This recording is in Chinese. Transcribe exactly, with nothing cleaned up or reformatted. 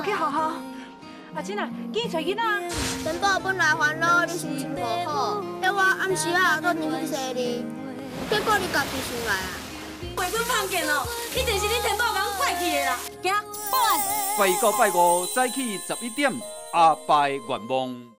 去好好。阿珍啊，紧找囡仔。 陈宝本来烦恼你心情无好，叫我暗时啊做甜去洗你，结果你家己想来啊。 袂准放见哦，一定是你陈宝甲我怪去的啦。行，报案。 拜一到拜五早起十一点，阿拜愿望。